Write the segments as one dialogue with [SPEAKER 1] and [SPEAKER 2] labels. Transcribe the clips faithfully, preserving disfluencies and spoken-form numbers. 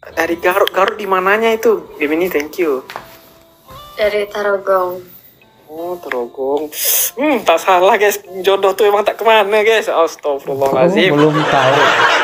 [SPEAKER 1] Dari Garut, Garut di mananya itu? Gemini, thank you.
[SPEAKER 2] Dari Tarogong.
[SPEAKER 1] Oh, Tarogong. Hmm, tak salah guys. Jodoh tuh emang tak kemana guys. Astagfirullahaladzim.
[SPEAKER 3] Oh, belum tahu.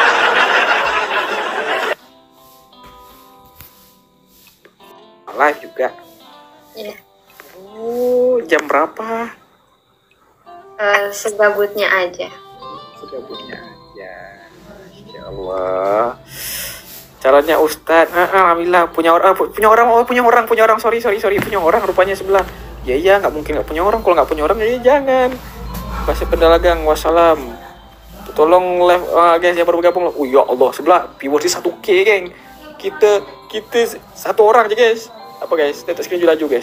[SPEAKER 1] Live juga.
[SPEAKER 2] Iya.
[SPEAKER 1] Oh, jam berapa?
[SPEAKER 2] Uh, segabutnya aja.
[SPEAKER 1] Segabutnya aja. Insya Allah. Calonnya Ustadz. Ah, alhamdulillah punya orang, punya orang, oh punya orang, punya orang. Sorry, sorry, sorry, punya orang. Rupanya sebelah. Ya iya, nggak mungkin nggak punya orang. Kalau nggak punya orang, ya jangan. Masih pendalagang. Wassalam. Tolong live uh, guys yang baru bergabung. Oh ya Allah, sebelah viewersnya satu K geng. Kita kita satu orang aja guys. Apa guys? Tetap screen laju guys.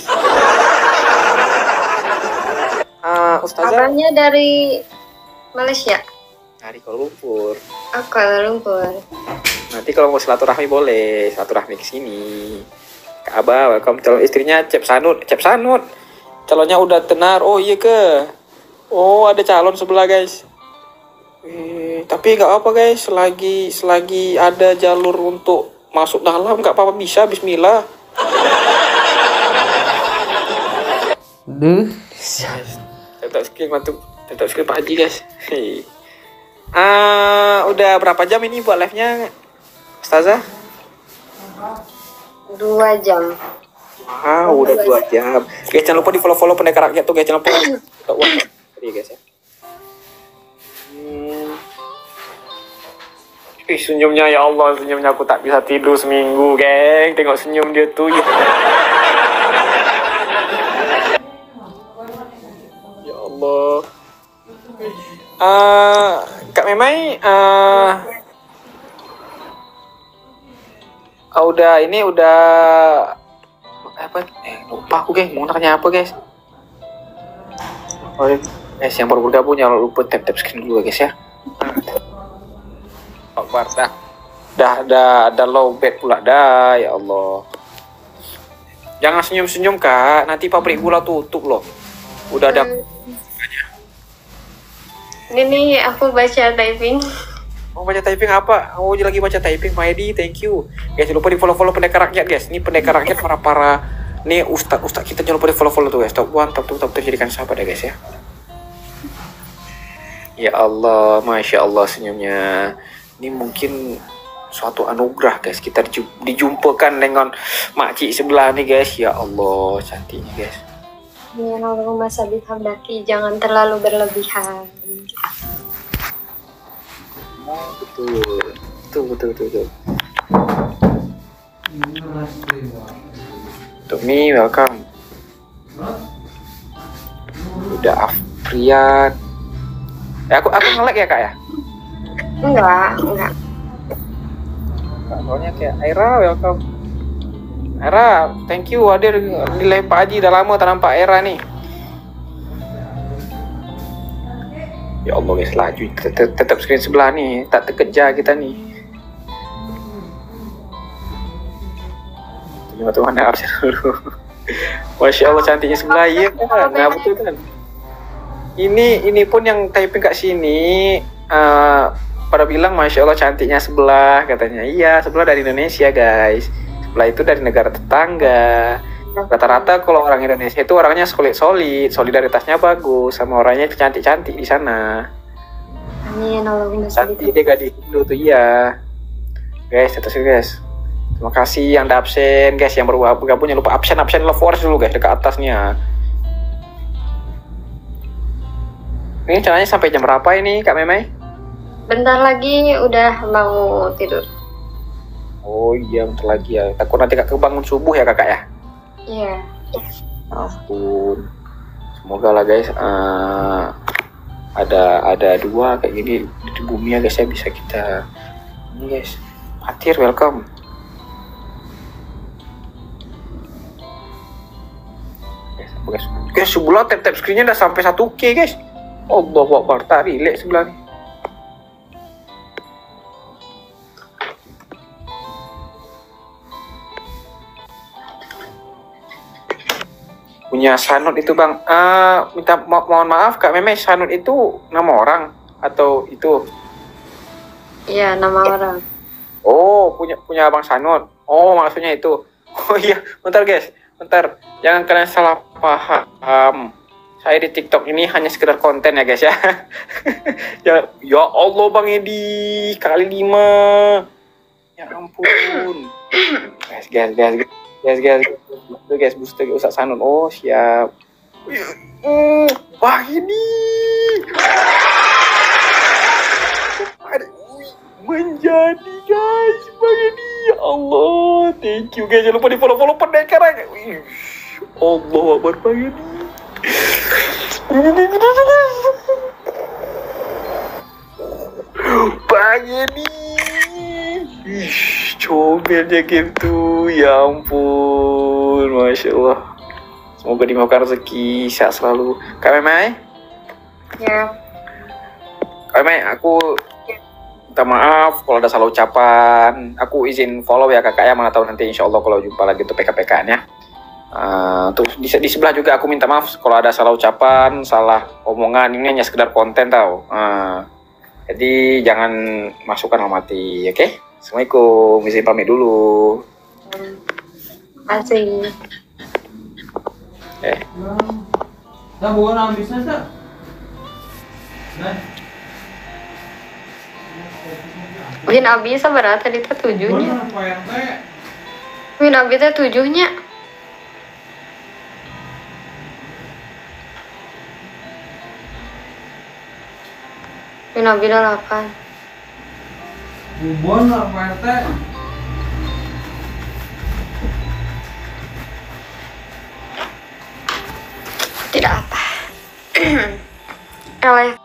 [SPEAKER 1] Uh, Ustazah.
[SPEAKER 2] Kabarnya dari Malaysia.
[SPEAKER 1] Dari Kuala Lumpur.
[SPEAKER 2] Oh, Kuala Lumpur.
[SPEAKER 1] Nanti kalau mau silaturahmi boleh, silaturahmi ke sini. Kak Abah, welcome. Calon istrinya Cep Sanut, Cep Sanut. Calonnya udah tenar. Oh iya ke? Oh ada calon sebelah guys. Eh, tapi nggak apa guys, selagi selagi ada jalur untuk masuk dalam nggak apa-apa, bisa. Bismillah.
[SPEAKER 3] Duh.
[SPEAKER 1] Tetap skip mantuk, tetap skip Pak Haji guys. Hei. Ah, udah berapa jam ini buat live-nya, Ustazah?
[SPEAKER 2] Dua jam.
[SPEAKER 1] Ah, udah dua jam. Guys, jangan lupa di follow-follow Pendekar Rakyat tuh guys, jangan lupa. Wah, tadi guys ya. Hmm. Ih, senyumnya ya Allah, senyumnya aku tak bisa tidur seminggu, geng. Tengok senyum dia tuh. Ya, ya Allah. Uh, Kak Memai, uh, oh, udah ini udah apa? Eh, lupa aku geng, mau nanya apa guys? Oh, guys yang baru bergabung jangan lupa tap tap screen dulu guys ya. Oh, dah, dah, dah, ada low bed pula dah, ya Allah. Jangan senyum-senyum kak, nanti pabrik gula tutup loh. Udah ada.
[SPEAKER 2] Ini nih aku baca typing.
[SPEAKER 1] Mau baca typing apa? Oh lagi baca typing, Maedi, thank you. Guys, jangan lupa di follow-follow Pendekar Rakyat guys. Ini Pendekar Rakyat para para nih ustad ustad kita, jangan lupa di follow-follow tuh guys. Top one, top two, top three, jadikan sahabat ya guys ya. Ya Allah, masya Allah senyumnya. Ini mungkin suatu anugerah guys. Kita dijumpakan dengan makcik sebelah nih guys. Ya Allah, cantiknya guys.
[SPEAKER 2] Ya Allahumma sabit hamdaki, jangan terlalu berlebihan.
[SPEAKER 1] Oh, betul. Betul, betul, betul, betul. Tommy, welcome. Udah Afrian. Eh, aku aku nge-lag ya kak ya?
[SPEAKER 2] Enggak, enggak.
[SPEAKER 1] Soalnya kayak Aira, welcome. Aira, thank you hadir di live Pak Haji. Udah lama tak nampak Aira nih. Ya Allah guys, laju. Tetap screen sebelah nih, tak terkejar kita nih. Terima teman absen dulu. Masya Allah cantiknya sebelah, iya kan? Nah betul kan? Ini ini pun yang typing kat sini uh, pada bilang Masya Allah cantiknya sebelah, katanya. Iya, sebelah dari Indonesia guys. Sebelah itu dari negara tetangga. Rata-rata kalau orang Indonesia itu orangnya solid solid, solidaritasnya bagus, sama orangnya cantik-cantik di sana.
[SPEAKER 2] Amin, Allahumma salli.
[SPEAKER 1] Cantik dia gadis Indo tuh, iya. Guys, terus guys. Terima kasih yang udah absen, guys. Yang baru bergabung jangan lupa absen absen love force dulu guys, dekat atasnya. Ini caranya sampai jam berapa ini Kak Memai?
[SPEAKER 2] Bentar lagi udah mau tidur.
[SPEAKER 1] Oh iya, bentar lagi ya. Takut nanti Kak kebangun subuh ya kakak ya?
[SPEAKER 2] Iya.
[SPEAKER 1] Ampun. Semoga lah guys, uh, ada ada dua kayak gini di bumi ya guys ya, bisa kita ini guys. Fatir, welcome. Guys, guys, guys sebelah tap tap screennya udah sampai satu K guys. Allah Akbar, tak relate sebelah nih. Punya Sanut itu bang, uh, minta mo mohon maaf Kak Memai, Sanut itu nama orang atau itu?
[SPEAKER 2] Iya, nama orang.
[SPEAKER 1] Oh Oh, punya punya Abang Sanut. Oh, maksudnya itu. Oh iya, bentar guys. Bentar. Jangan kalian salah paham. Saya di TikTok ini hanya sekedar konten ya guys ya. ya, ya Allah Bang Edi, kali lima. Ya ampun. Guys, guys, guys, guys, guys, guys, guys, booster Ustaz Sanut. Oh siap. Hmm, Bang Edi. Menjadi guys, Bang Edi. Ya Allah, thank you guys. Jangan lupa di follow follow pendekar. Allah Akbar Bang Edi. Bang Edi. Comelnya game tuh. Ya ampun, Masya Allah. Semoga dimaukan rezeki, sehat selalu. Kak Memai?
[SPEAKER 2] Ya.
[SPEAKER 1] Kak Memai, aku minta maaf kalau ada salah ucapan. Aku izin follow ya kakak ya. Mana tahu nanti insya Allah kalau jumpa lagi untuk P K P K-an ya. Uh, tuh di, di sebelah juga aku minta maaf kalau ada salah ucapan, salah omongan. Ini hanya sekedar konten tau. Uh, jadi jangan masukkan dalam hati, oke? Okay? Assalamualaikum, izin pamit dulu.
[SPEAKER 2] Asik.
[SPEAKER 1] Eh.
[SPEAKER 3] Dah bukan habisnya tak? Nah.
[SPEAKER 2] Win abi sabar tadi teh tujuhnya.
[SPEAKER 3] Bener Pak R T.
[SPEAKER 2] Win abi teh tujuhnya. Win abi delapan.
[SPEAKER 3] Bubon lah Pak R T.
[SPEAKER 2] Tidak apa. Eleh.